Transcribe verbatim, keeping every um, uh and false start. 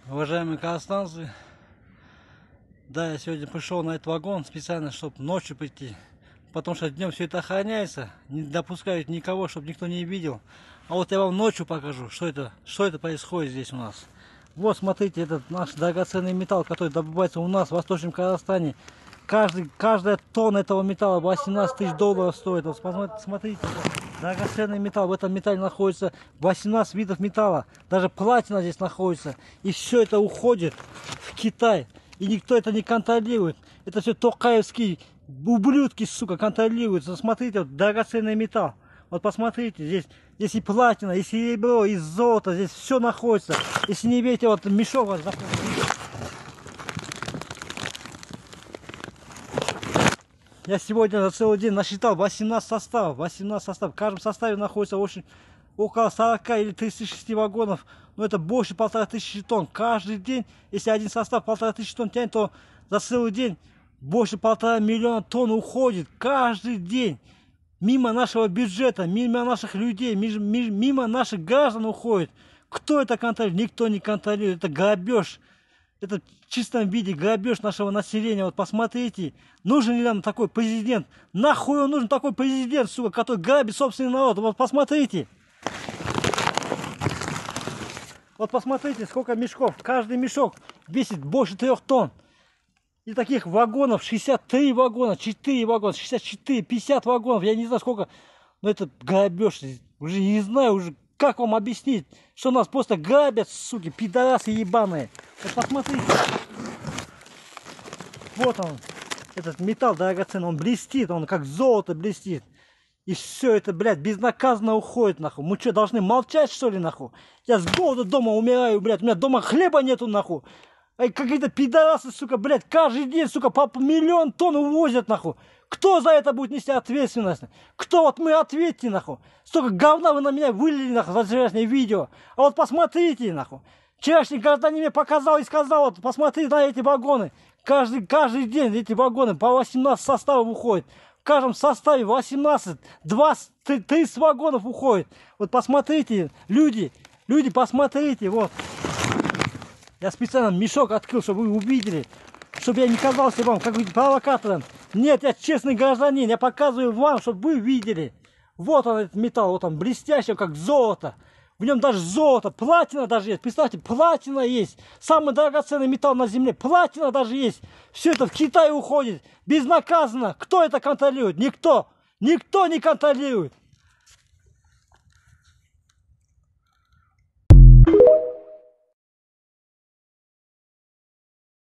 Уважаемые казахстанцы, да, я сегодня пришел на этот вагон специально, чтобы ночью прийти, потому что днем все это охраняется, не допускают никого, чтобы никто не видел. А вот я вам ночью покажу, что это, что это происходит здесь у нас. Вот смотрите, этот наш драгоценный металл, который добывается у нас в Восточном Казахстане. Каждый, каждая тонна этого металла восемнадцать тысяч долларов стоит. Вот смотрите, драгоценный металл. В этом металле находится восемнадцать видов металла. Даже платина здесь находится. И все это уходит в Китай. И никто это не контролирует. Это все токаевские ублюдки, сука, контролируют. Смотрите, вот драгоценный металл. Вот посмотрите, здесь, здесь и платина, и серебро, и золото. Здесь все находится. Если не верите, вот мешок вот заходит. Я сегодня за целый день насчитал восемнадцать составов. восемнадцать составов. В каждом составе находится очень, около сорока или тридцати шести вагонов. Но это больше полторы тысячи тонн. Каждый день, если один состав полторы тысячи тонн тянет, то за целый день больше полтора миллиона тонн уходит. Каждый день. Мимо нашего бюджета, мимо наших людей, мимо наших граждан уходит. Кто это контролирует? Никто не контролирует. Это грабеж. Это в чистом виде грабеж нашего населения. Вот посмотрите, нужен ли нам такой президент? Нахуй он нужен такой президент, сука, который грабит собственный народ? Вот посмотрите. Вот посмотрите, сколько мешков. Каждый мешок весит больше трех тонн. И таких вагонов шестьдесят три вагона, четыре вагона, шестьдесят четыре, пятьдесят вагонов. Я не знаю сколько. Но это грабеж. Уже не знаю уже. Как вам объяснить, что нас просто грабят, суки, пидорасы ебаные. Вот посмотрите. Вот он, этот металл драгоценный, он блестит, он как золото блестит. И все это, блядь, безнаказанно уходит, нахуй. Мы что, должны молчать, что ли, нахуй? Я с голода дома умираю, блядь, у меня дома хлеба нету, нахуй. А какие-то пидорасы, сука, блядь, каждый день, сука, по миллион тонн увозят, нахуй. Кто за это будет нести ответственность? Кто? Вот мы ответьте, нахуй. Столько говна вы на меня вылили, нахуй, за вчерашнее видео. А вот посмотрите, нахуй. Вчерашний гражданин мне показал и сказал, вот посмотри на эти вагоны. Каждый, каждый день эти вагоны по восемнадцать составов уходят. В каждом составе восемнадцать, двадцать, тридцать вагонов уходит. Вот посмотрите, люди, люди, посмотрите, вот. Я специально мешок открыл, чтобы вы увидели. Чтобы я не казался вам каким-то провокатором. Нет, я честный гражданин. Я показываю вам, чтобы вы видели. Вот он, этот металл. Вот он, блестящий, как золото. В нем даже золото, платина даже есть. Представьте, платина есть. Самый драгоценный металл на земле. Платина даже есть. Все это в Китай уходит. Безнаказанно. Кто это контролирует? Никто. Никто не контролирует.